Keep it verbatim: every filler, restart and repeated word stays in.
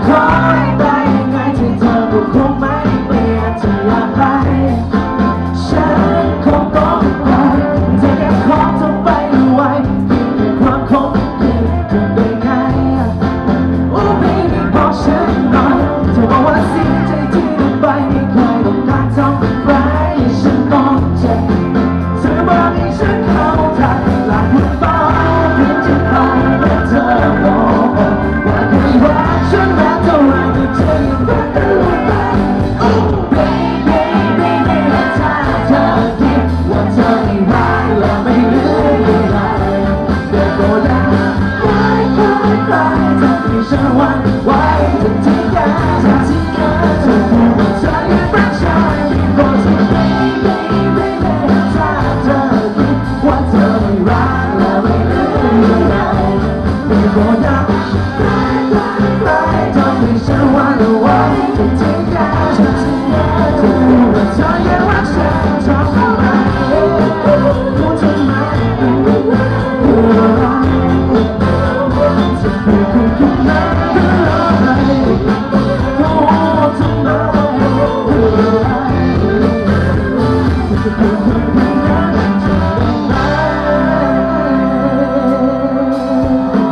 อให้ได้ยังไงที่เธอก็คงไม่เปลี่ยนจะอยากไปฉันคงต้องไปเธอแค่ขอเธอไปไว้เพียงแค่ความคงคืนทำได้ไงโอ้ baby บอกฉันหน่อยเธอบอกว่าเสียใจที่เธอไปไม่เคยต้องการทำเป็นไรฉันต้องเจ็บเธอบอกให้ฉันเข้าใจหลักมันฟ้าเพียงจะไปและเธอบอกว่าเคยรักฉันมากเท่าไรก็เธอยังรักตลอดไปโอ้ baby baby และถ้าเธอคิดว่าเธอไม่รักและไม่เหลืออะไรเดี๋ยวก็